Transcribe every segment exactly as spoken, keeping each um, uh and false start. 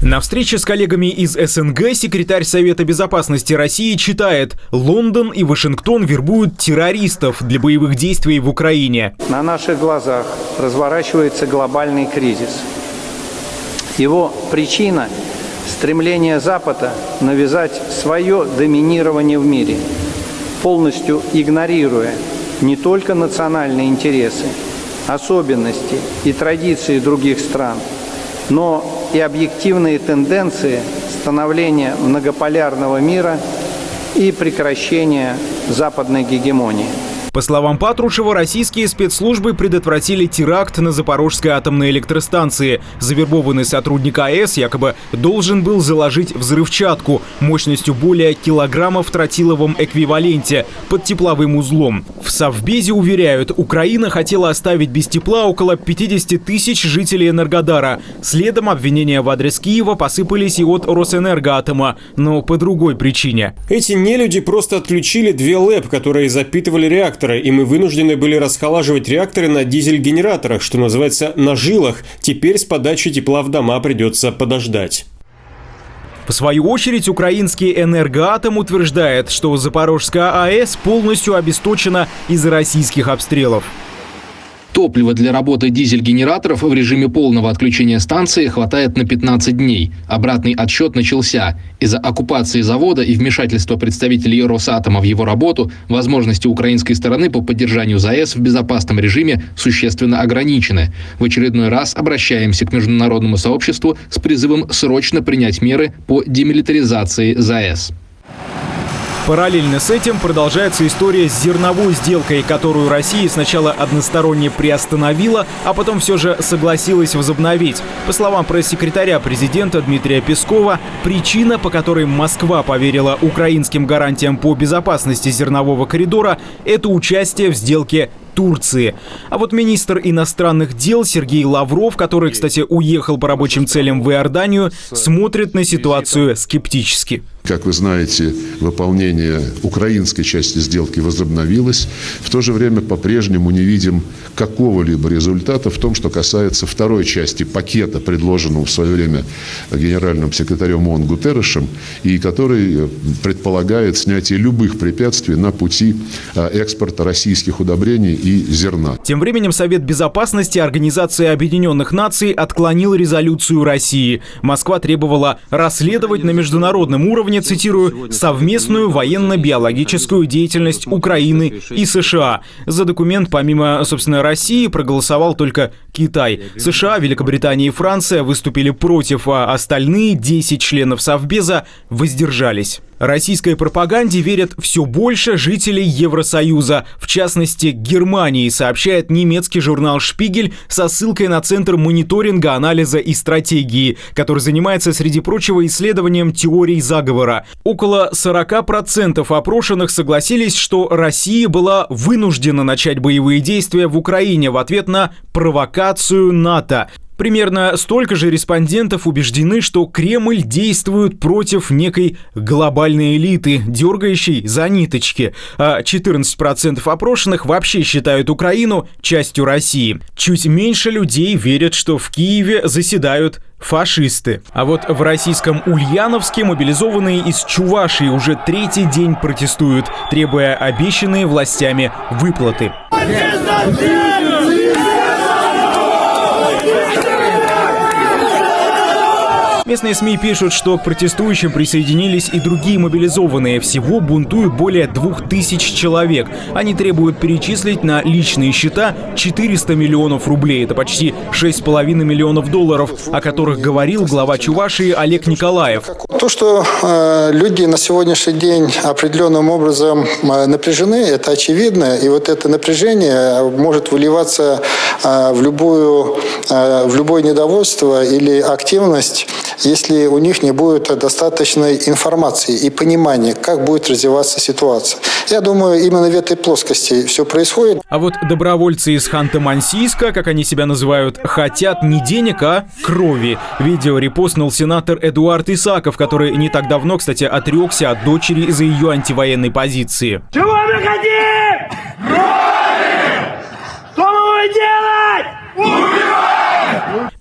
На встрече с коллегами из эс эн гэ секретарь Совета безопасности России читает: «Лондон и Вашингтон вербуют террористов для боевых действий в Украине». На наших глазах разворачивается глобальный кризис. Его причина – стремление Запада навязать свое доминирование в мире, полностью игнорируя не только национальные интересы, особенности и традиции других стран, но и объективные тенденции становления многополярного мира и прекращения западной гегемонии. По словам Патрушева, российские спецслужбы предотвратили теракт на Запорожской атомной электростанции. Завербованный сотрудник а эс якобы должен был заложить взрывчатку мощностью более килограмма в тротиловом эквиваленте под тепловым узлом. В Совбезе уверяют, Украина хотела оставить без тепла около пятидесяти тысяч жителей Энергодара. Следом обвинения в адрес Киева посыпались и от Росэнергоатома, но по другой причине. Эти нелюди просто отключили две ЛЭП, которые запитывали реактор. И мы вынуждены были расхолаживать реакторы на дизель-генераторах, что называется, на жилах. Теперь с подачей тепла в дома придется подождать. В свою очередь, украинский Энергоатом утверждает, что Запорожская а эс полностью обесточена из-за российских обстрелов. Топлива для работы дизель-генераторов в режиме полного отключения станции хватает на пятнадцать дней. Обратный отсчет начался. Из-за оккупации завода и вмешательства представителей Росатома в его работу возможности украинской стороны по поддержанию ЗАЭС в безопасном режиме существенно ограничены. В очередной раз обращаемся к международному сообществу с призывом срочно принять меры по демилитаризации ЗАЭС. Параллельно с этим продолжается история с зерновой сделкой, которую Россия сначала односторонне приостановила, а потом все же согласилась возобновить. По словам пресс-секретаря президента Дмитрия Пескова, причина, по которой Москва поверила украинским гарантиям по безопасности зернового коридора, это участие в сделке Турции. А вот министр иностранных дел Сергей Лавров, который, кстати, уехал по рабочим целям в Иорданию, смотрит на ситуацию скептически. Как вы знаете, выполнение украинской части сделки возобновилось. В то же время по-прежнему не видим какого-либо результата в том, что касается второй части пакета, предложенного в свое время генеральным секретарем ООН Гутерришем, и который предполагает снятие любых препятствий на пути экспорта российских удобрений и зерна. Тем временем Совет безопасности Организации Объединенных Наций отклонил резолюцию России. Москва требовала расследовать на международном уровне, цитирую, «совместную военно-биологическую деятельность Украины и США». За документ, помимо, собственно, России, проголосовал только Китай. США, Великобритания и Франция выступили против, а остальные десять членов Совбеза воздержались. Российской пропаганде верят все больше жителей Евросоюза. В частности, Германии, сообщает немецкий журнал «Шпигель» со ссылкой на Центр мониторинга, анализа и стратегии, который занимается, среди прочего, исследованием теорий заговора. Около сорока процентов опрошенных согласились, что Россия была вынуждена начать боевые действия в Украине в ответ на провокацию НАТО. Примерно столько же респондентов убеждены, что Кремль действует против некой глобальной элиты, дергающей за ниточки, а четырнадцать процентов опрошенных вообще считают Украину частью России. Чуть меньше людей верят, что в Киеве заседают фашисты. А вот в российском Ульяновске мобилизованные из Чувашии уже третий день протестуют, требуя обещанные властями выплаты. Местные СМИ пишут, что к протестующим присоединились и другие мобилизованные. Всего бунтуют более двух тысяч человек. Они требуют перечислить на личные счета четыреста миллионов рублей. Это почти шесть с половиной миллионов долларов, о которых говорил глава Чувашии Олег Николаев. То, что э, люди на сегодняшний день определенным образом э, напряжены, это очевидно. И вот это напряжение может выливаться э, в, любую, э, в любое недовольство или активность, если у них не будет достаточной информации и понимания, как будет развиваться ситуация. Я думаю, именно в этой плоскости все происходит. А вот добровольцы из Ханты-Мансийска, как они себя называют, хотят не денег, а крови. Видео репостнул сенатор Эдуард Исаков, который не так давно, кстати, отрекся от дочери за ее антивоенной позиции. Чего мы хотим? Крови! Что мы будем делать? Убивать!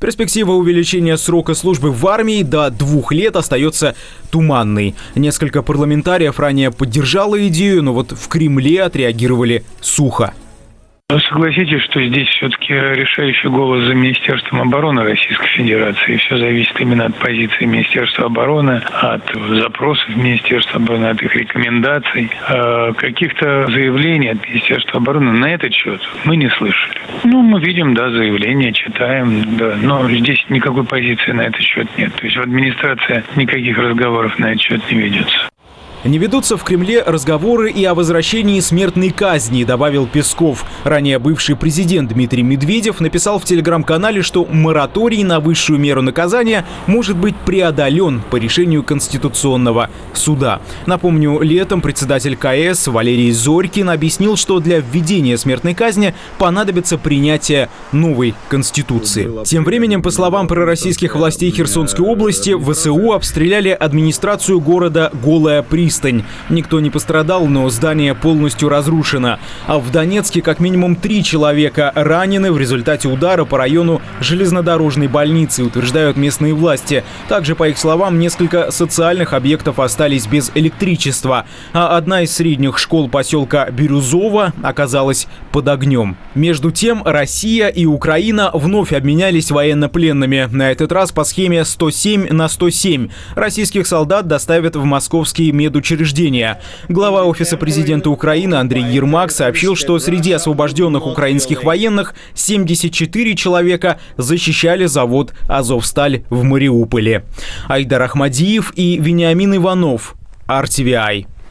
Перспектива увеличения срока службы в армии до двух лет остается туманной. Несколько парламентариев ранее поддержало идею, но вот в Кремле отреагировали сухо. Но согласитесь, что здесь все-таки решающий голос за Министерством обороны Российской Федерации. Все зависит именно от позиции Министерства обороны, от запросов Министерства обороны, от их рекомендаций. А каких-то заявлений от Министерства обороны на этот счет мы не слышали. Ну, мы видим, да, заявления, читаем, да, но здесь никакой позиции на этот счет нет. То есть в администрации никаких разговоров на этот счет не ведется. Не ведутся в Кремле разговоры и о возвращении смертной казни, добавил Песков. Ранее бывший президент Дмитрий Медведев написал в телеграм-канале, что мораторий на высшую меру наказания может быть преодолен по решению Конституционного суда. Напомню, летом председатель ка эс Валерий Зорькин объяснил, что для введения смертной казни понадобится принятие новой Конституции. Тем временем, по словам пророссийских властей Херсонской области, вэ эс у обстреляли администрацию города Голая Пристань. Никто не пострадал, но здание полностью разрушено. А в Донецке как минимум три человека ранены в результате удара по району железнодорожной больницы, утверждают местные власти. Также, по их словам, несколько социальных объектов остались без электричества, а одна из средних школ поселка Бирюзово оказалась под огнем. Между тем, Россия и Украина вновь обменялись военнопленными. На этот раз по схеме сто семь на сто семь. Российских солдат доставят в московские медучреждения. Глава Офиса президента Украины Андрей Ермак сообщил, что среди освобожденных украинских военных семьдесят четыре человека защищали завод «Азовсталь» в Мариуполе. Айдар Ахмадиев и Вениамин Иванов, ар ти ви ай.